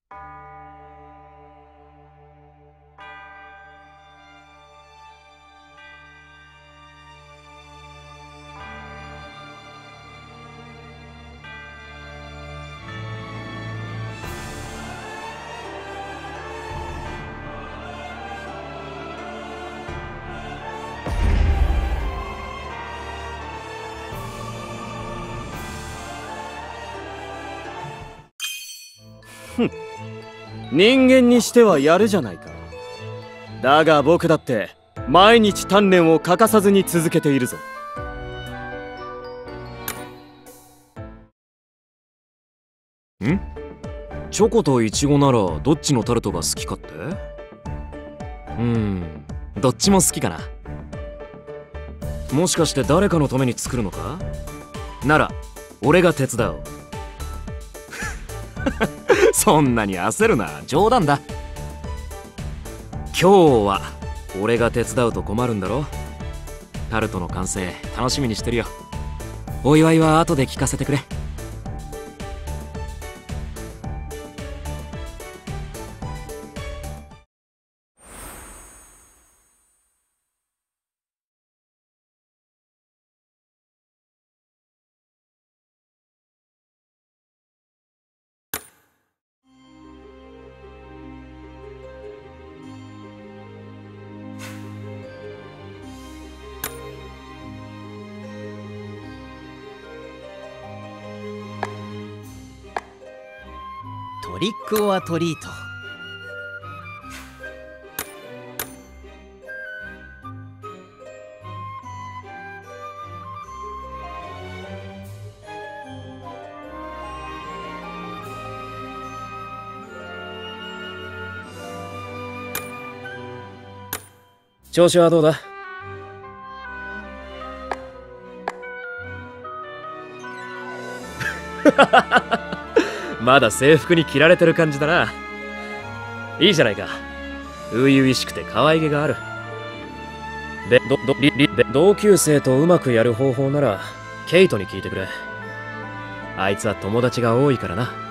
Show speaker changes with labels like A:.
A: 人間にしてはやるじゃないか。だが僕だって毎日鍛錬を欠かさずに続けているぞ。
B: ん？チョコとイチゴならどっちのタルトが好きかって？どっちも好きかな。もしかして誰かのために作るのか？なら俺が手伝おう。そんなに焦るな、冗談だ。今日は俺が手伝うと困るんだろ。タルトの完成楽しみにしてるよ。お祝いは後で聞かせてくれ。
C: トリックオアトリート。
B: 調子はどうだ？まだ制服に着られてる感じだな。いいじゃないか。初々しくて可愛げがある。で、同級生とうまくやる方法ならケイトに聞いてくれ。あいつは友達が多いからな。